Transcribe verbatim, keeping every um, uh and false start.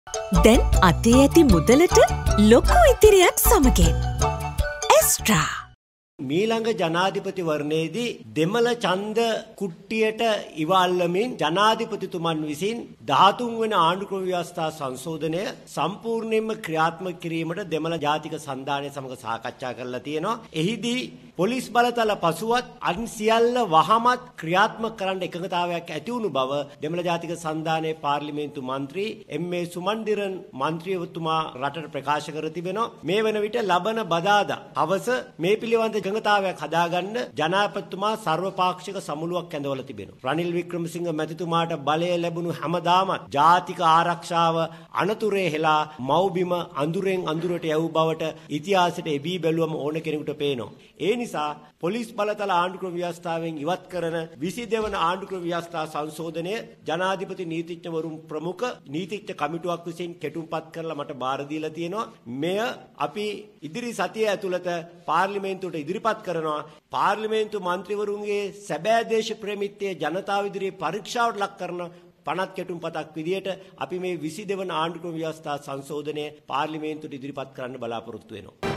දැන් අතේ ඇති මුදලට ලොකු ඉතිරියක් සමගින් එස්ට්‍රා මීළඟ ජනාධිපතිවරණයේදී දෙමළ ඡන්ද කුට්ටියට ඉවල්වමින් ජනාධිපතිතුමන් විසින් දහතුන් වෙනි ආණ්ඩුක්‍රම ව්‍යවස්ථා සංශෝධනය සම්පූර්ණයෙන්ම ක්‍රියාත්මක කිරීමට දෙමළ ජාතික සන්ධානය සමග සාකච්ඡා කරලා තියෙනවා. එහිදී පොලිස් බලතල පසුවත් අන් සියල්ල වහමත් ක්‍රියාත්මක කරන්න එකඟතාවයක් ඇති වුණු බව දෙමළ ජාතික සන්ධානයේ පාර්ලිමේන්තු මන්ත්‍රී එම්.ඒ. සුමන්දිරන් මන්ත්‍රීවතුමා රටට ප්‍රකාශ කර තිබෙනවා. මේ වන විට ලබන බදාදා හවස මේ පිළිබඳ එකඟතාවයක් හදාගන්න ජනාධිපතිතුමා සර්වපාක්ෂික සමුළුවක් ඇඳවලා තිබෙනවා. රනිල් වික්‍රමසිංහ මැතිතුමාට බලය ලැබුණු හැමදාම ජාතික ආරක්ෂාව අනතුරේ හෙලා මව්බිම අඳුරෙන් අඳුරට යවූ බවට ඉතිහාසයට එබී බැලුවම ඕන කෙනෙකුට පේනවා. ඒ නිසා පොලිස් බලතල ආණ්ඩුක්‍රම ව්‍යවස්ථාවෙන් ඉවත් කරන විසි දෙවන වන ආණ්ඩුක්‍රම ව්‍යවස්ථා සංශෝධනය ජනාධිපති නීතිඥවරුන් ප්‍රමුඛ නීතිඥ කමිටුවක් විසින් කෙටුම්පත් කරලා මට බාර දීලා තියෙනවා. මෙය අපි ඉදිරි සතිය ඇතුළත පාර්ලිමේන්තුවට ඉදිරිපත් කරනවා. පාර්ලිමේන්තු මන්ත්‍රීවරුන්ගේ සැබෑ දේශ ප්‍රේමිත්වය ජනතාව ඉදිරියේ පරීක්ෂාවට ලක් කරන පනත් කෙටුම්පතක් විදියට අපි මේ විසි දෙවන වන ආණ්ඩුක්‍රම ව්‍යවස්ථා සංශෝධනය පාර්ලිමේන්තුවට ඉදිරිපත් කරන්න බලාපොරොත්තු වෙනවා.